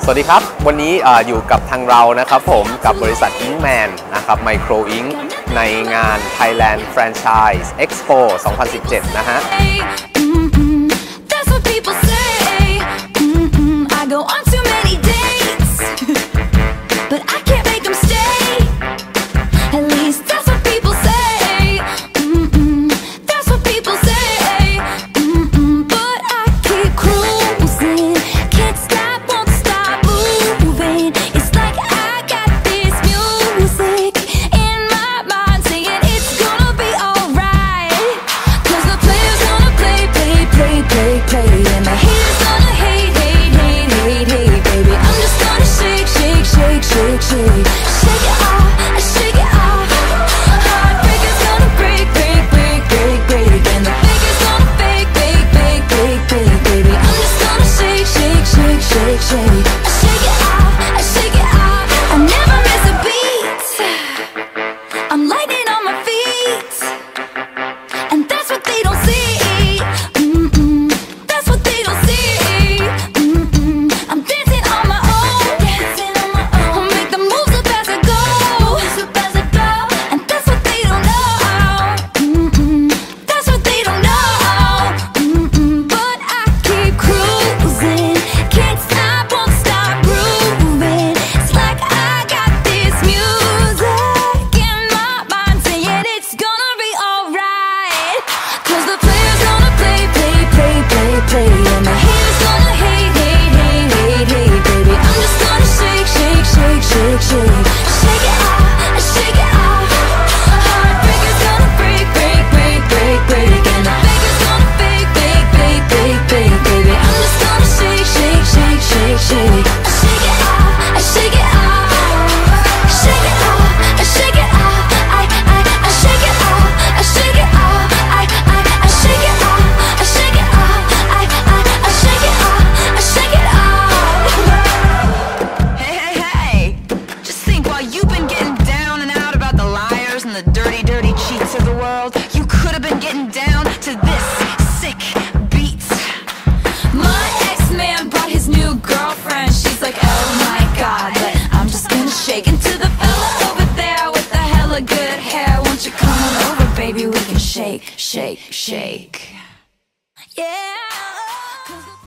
สวัสดีครับวันนี้อยู่กับทางเรานะครับผมกับบริษัท Inkman นะครับ Micro Ink ในงาน Thailand Franchise Expo 2017 นะฮะ Shake, shake, shake. Yeah.